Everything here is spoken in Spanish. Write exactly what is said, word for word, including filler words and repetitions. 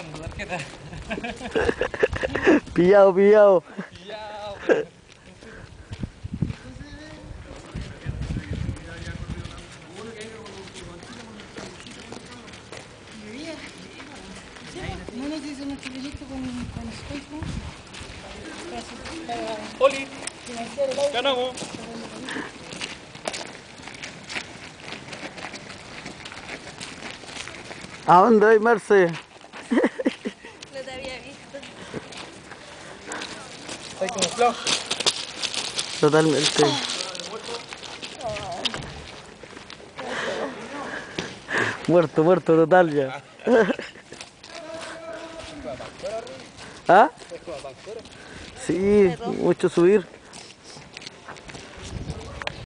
tu tarjeta. Pillado, pillado. Pillado, pero... No nos hizo nuestro proyecto con, con Facebook. ¡Oli! ¡Ganamos! ¿A dónde hay, Marce? No te había visto. Está como flojo. Totalmente. Muerto, muerto total ya. ¿Ah? Sí, mucho subir.